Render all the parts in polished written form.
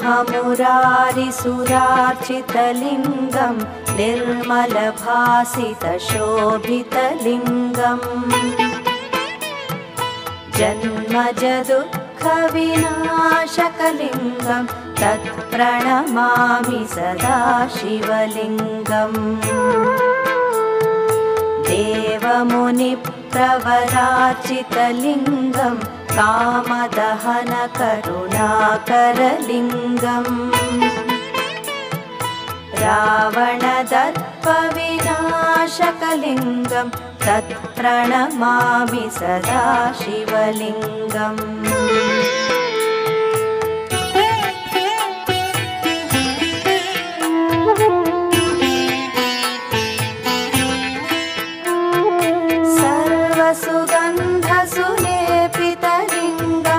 ब्रह्ममुरारिसुरार्चितलिङ्गं निर्मलभासितशोभितलिङ्गम् जन्मजदुःखविनाशकलिङ्गं तत्प्रणमामि सदा शिवलिङ्गम् देवमुनिप्रवरार्चितलिङ्गं कामदहनकरुणाकरलिङ्गम् रावणदर्पविनाशकलिङ्गं तत्प्रणमामि सदा शिवलिङ्गम् सर्वसुगन्धसुलेपितलिङ्गं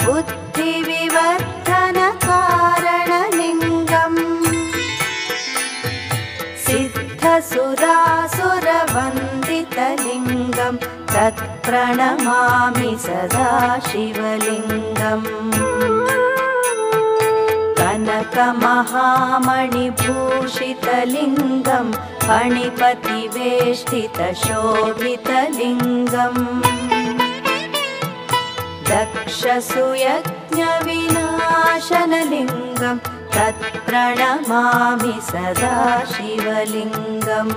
बुद्धिविवर्धनकारणलिङ्गम् सिद्धसुरासुरवन्दितलिङ्गं तत्प्रणमामि सदा शिवलिङ्गम् कनकमहामणिभूषितलिङ्गं फणिपतिवेष्टितशोभितलिङ्गम् दक्षसुयज्ञविनाशनलिङ्गं तत्प्रणमामि सदा शिवलिङ्गम्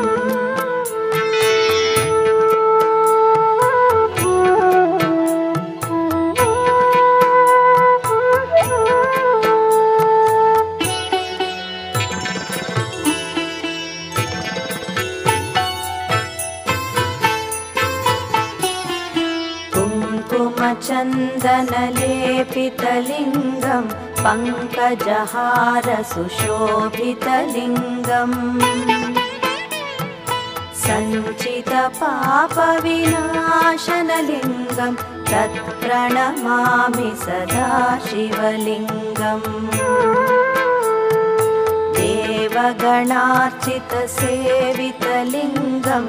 कुङ्कुमचन्दनलेपितलिङ्गं पङ्कजहारसुशोभितलिङ्गम् सञ्चितपापविनाशनलिङ्गं तत्प्रणमामि सदा शिवलिङ्गम् देवगणार्चितसेवितलिङ्गं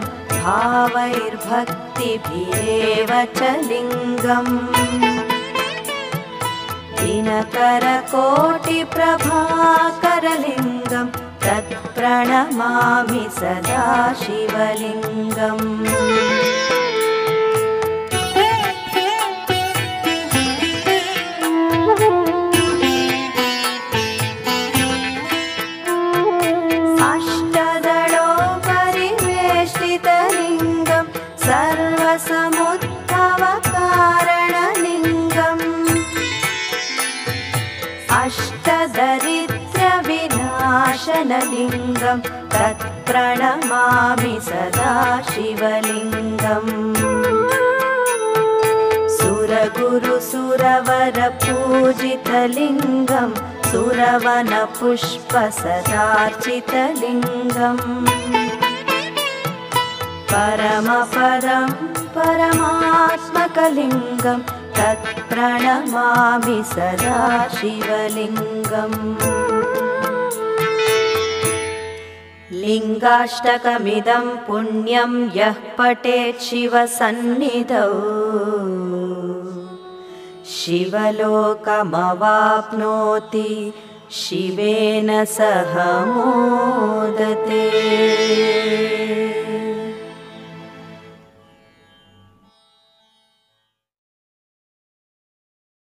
भावैर्भक्तिभिरेव च लिङ्गम् दिनकरकोटिप्रभाकरलिङ्गं तत्प्रणमामि सदा शिवलिङ्गम् अष्टदलोपरिवेष्टितलिङ्गं सर्वसमुद्भवकारणलिङ्गम् अष्टदरिद्रविनाशनलिङ्गं तत्प्रणमामि सदा शिवलिङ्गम् सुरगुरुसुरवरपूजितलिङ्गं सुरवनपुष्पसदार्चितलिङ्गम् परमपदं परमात्मकलिङ्गं तत्प्रणमामि सदा शिवलिङ्गम् लिङ्गाष्टकमिदं पुण्यं यः पठेत् शिवसन्निधौ शिवलोकमवाप्नोति शिवेन सह मोदते।